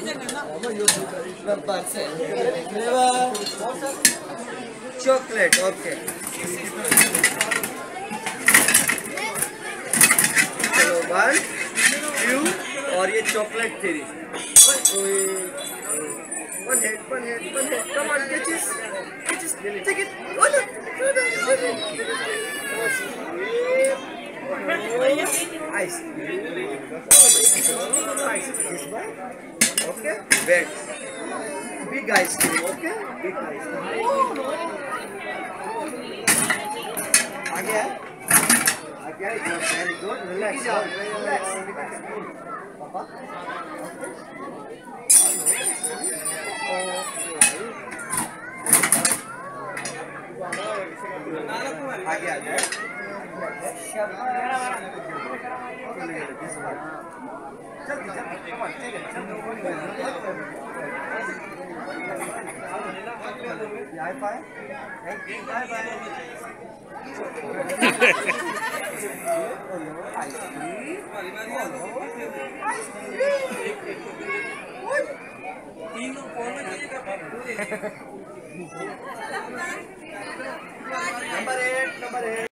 Number flavor chocolate. Okay. चलो 1 2 और ये चॉकलेट तेरी. One head. Come on, catch it. Take it. Oh no. Ice. This one. Okay. Wait. Big ice cream. Okay. Big ice cream. Again. Very good. Relax. Papa. आगे number 8